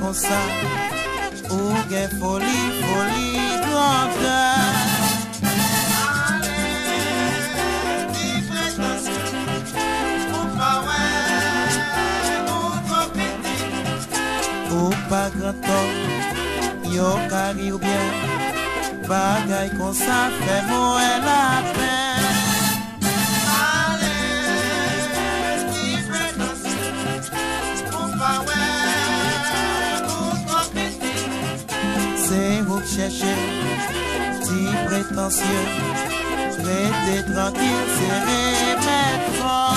comme ça, ou gen folie, folie, grandeur. Ou pas grand homme, yo kari ou bien, bagay comme ça fait mourir la peine. C'est vous chercher, si prétentieux, restez tranquille, c'est remettre fort.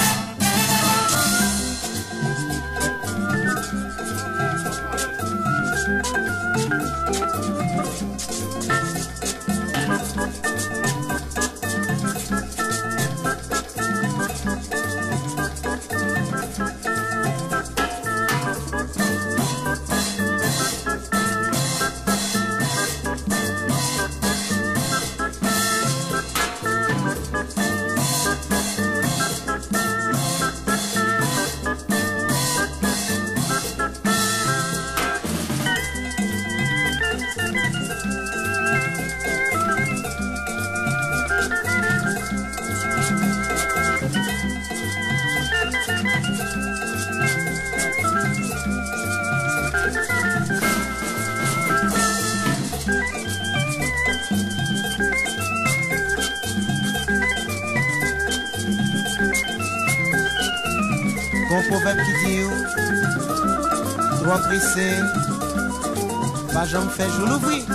Bon proverbe qui dit droit pressé, pas jamais fait jour l'ouvrir.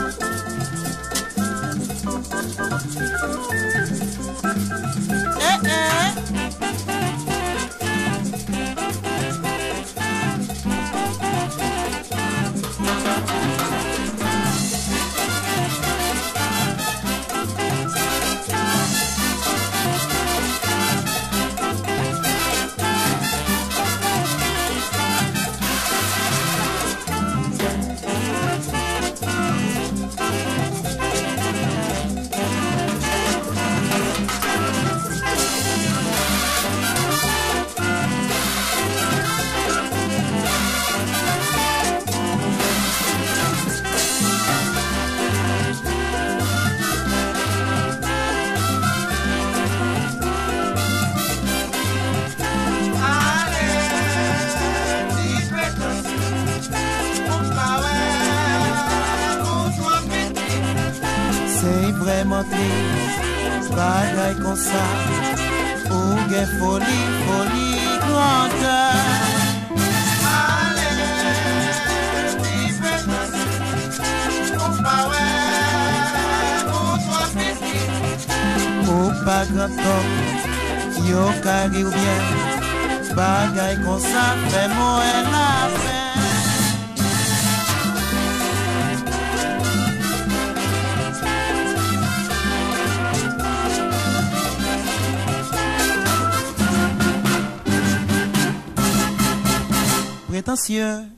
C'est vraiment triste, bagay comme ça, ou gen folie, folie, grandeur. Ou pas grand homme, yo kari ou bien, bagay comme ça, fait mourir la peine. Prétentieux.